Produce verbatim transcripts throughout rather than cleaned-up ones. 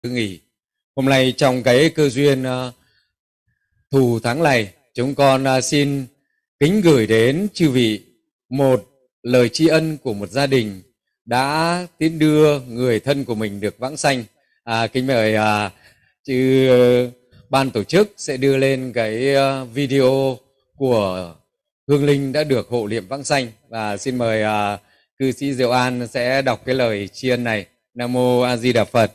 nghỉ. Hôm nay trong cái cơ duyên uh, thù tháng này, chúng con uh, xin kính gửi đến chư vị một lời tri ân của một gia đình đã tiến đưa người thân của mình được vãng sanh. À, kính mời uh, chư uh, ban tổ chức sẽ đưa lên cái uh, video của hương linh đã được hộ niệm vãng sanh, và xin mời uh, cư sĩ Diệu An sẽ đọc cái lời tri ân này. Nam mô A Di Đà Phật.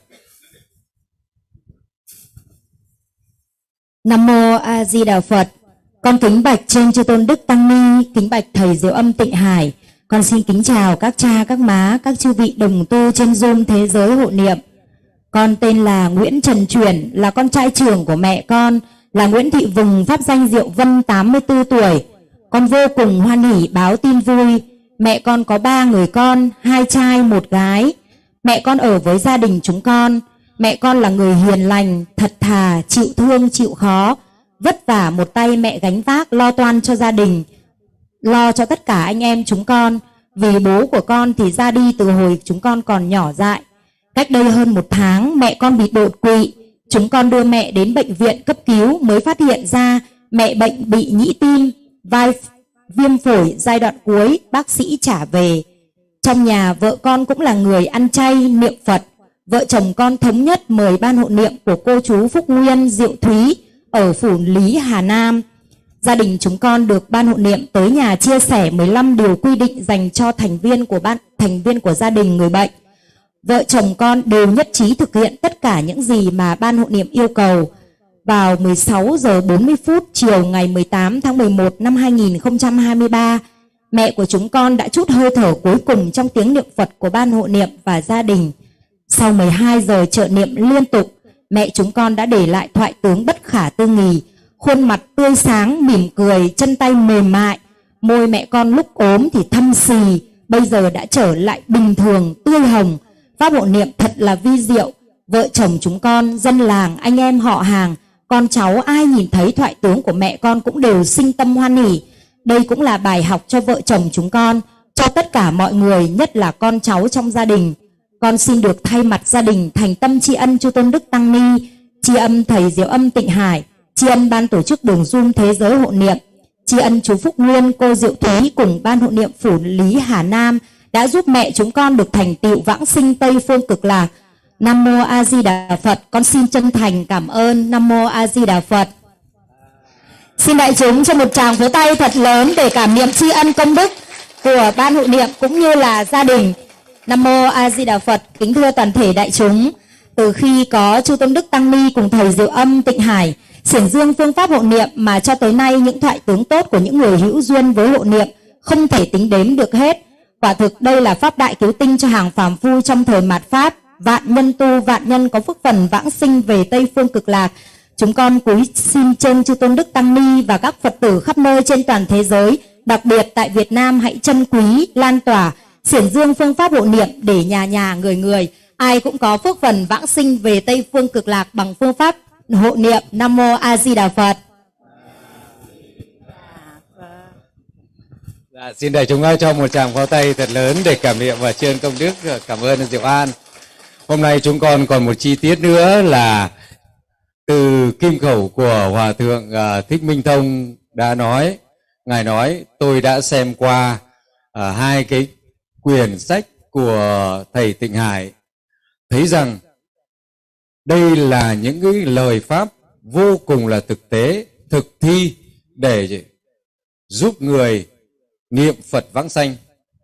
Nam mô A Di Đà Phật. Con kính bạch trên chư tôn đức tăng ni, kính bạch thầy Diệu Âm Tịnh Hải. Con xin kính chào các cha, các má, các chư vị đồng tu trên Zoom thế giới hộ niệm. Con tên là Nguyễn Trần Chuyển, là con trai trưởng của mẹ con là Nguyễn Thị Vùng, pháp danh Diệu Vân, tám mươi tư tuổi. Con vô cùng hoan hỉ báo tin vui. Mẹ con có ba người con, hai trai một gái. Mẹ con ở với gia đình chúng con. Mẹ con là người hiền lành, thật thà, chịu thương, chịu khó. Vất vả một tay mẹ gánh vác, lo toan cho gia đình, lo cho tất cả anh em chúng con. Vì bố của con thì ra đi từ hồi chúng con còn nhỏ dại. Cách đây hơn một tháng, mẹ con bị đột quỵ. Chúng con đưa mẹ đến bệnh viện cấp cứu mới phát hiện ra mẹ bệnh bị nhĩ tim, vai viêm phổi giai đoạn cuối, bác sĩ trả về. Trong nhà vợ con cũng là người ăn chay, niệm Phật. Vợ chồng con thống nhất mời ban hộ niệm của cô chú Phúc Nguyên, Diệu Thúy ở Phủ Lý, Hà Nam. Gia đình chúng con được ban hộ niệm tới nhà chia sẻ mười lăm điều quy định dành cho thành viên của ban thành viên của gia đình người bệnh. Vợ chồng con đều nhất trí thực hiện tất cả những gì mà ban hộ niệm yêu cầu. Vào mười sáu giờ bốn mươi phút chiều ngày mười tám tháng mười một năm hai nghìn không trăm hai mươi ba, mẹ của chúng con đã trút hơi thở cuối cùng trong tiếng niệm Phật của ban hộ niệm và gia đình. Sau mười hai giờ trợ niệm liên tục, mẹ chúng con đã để lại thoại tướng bất khả tư nghì, khuôn mặt tươi sáng, mỉm cười, chân tay mềm mại. Môi mẹ con lúc ốm thì thâm xì, bây giờ đã trở lại bình thường, tươi hồng. Pháp hộ niệm thật là vi diệu. Vợ chồng chúng con, dân làng, anh em họ hàng, con cháu ai nhìn thấy thoại tướng của mẹ con cũng đều sinh tâm hoan hỉ. Đây cũng là bài học cho vợ chồng chúng con, cho tất cả mọi người, nhất là con cháu trong gia đình. Con xin được thay mặt gia đình thành tâm tri ân chư tôn đức tăng ni, tri ân thầy Diệu Âm Tịnh Hải, tri ân ban tổ chức đường Zoom thế giới hộ niệm, tri ân chú Phúc Nguyên, cô Diệu Thúy cùng ban hộ niệm Phủ Lý, Hà Nam đã giúp mẹ chúng con được thành tựu vãng sinh Tây phương cực lạc. Nam mô A Di Đà Phật. Con xin chân thành cảm ơn. Nam mô A Di Đà Phật. Xin đại chúng cho một tràng vỗ tay thật lớn để cảm niệm tri ân công đức của ban hộ niệm cũng như là gia đình. Nam mô A Di Đà Phật. Kính thưa toàn thể đại chúng, từ khi có chư tôn đức tăng ni cùng thầy Diệu Âm Tịnh Hải xiển dương phương pháp hộ niệm mà cho tới nay những thoại tướng tốt của những người hữu duyên với hộ niệm không thể tính đếm được hết. Quả thực đây là pháp đại cứu tinh cho hàng phàm phu trong thời mạt Pháp. Vạn nhân tu, vạn nhân có phước phần vãng sinh về Tây phương cực lạc. Chúng con cúi xin trên chư tôn đức tăng ni và các Phật tử khắp nơi trên toàn thế giới, đặc biệt tại Việt Nam, hãy trân quý, lan tỏa, xiển dương phương pháp hộ niệm để nhà nhà người người ai cũng có phước phần vãng sinh về Tây phương cực lạc bằng phương pháp hộ niệm. Nam mô A Di Đà Phật. Dạ, xin đại chúng cho một tràng pháo tay thật lớn để cảm niệm và tri ân công đức. Cảm ơn Diệu An. Hôm nay chúng con còn một chi tiết nữa là từ kim khẩu của Hòa Thượng Thích Minh Thông đã nói. Ngài nói tôi đã xem qua uh, hai cái quyển sách của thầy Tịnh Hải, thấy rằng đây là những cái lời pháp vô cùng là thực tế, thực thi để giúp người niệm Phật vãng sanh.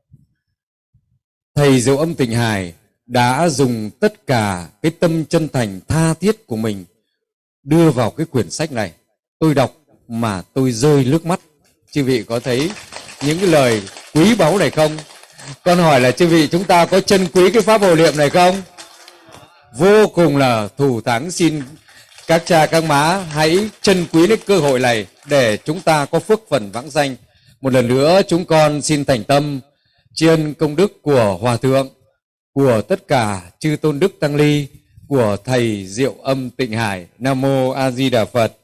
Thầy Diệu Âm Tịnh Hải đã dùng tất cả cái tâm chân thành tha thiết của mình đưa vào cái quyển sách này. Tôi đọc mà tôi rơi nước mắt. Chư vị có thấy những cái lời quý báu này không? Con hỏi là chư vị chúng ta có trân quý cái pháp hộ niệm này không? Vô cùng là thù thắng. Xin các cha các má hãy trân quý cái cơ hội này để chúng ta có phước phần vãng sanh. Một lần nữa chúng con xin thành tâm tri ân công đức của Hòa Thượng, của tất cả chư tôn đức tăng ni, của thầy Diệu Âm Tịnh Hải. Nam mô A Di Đà Phật.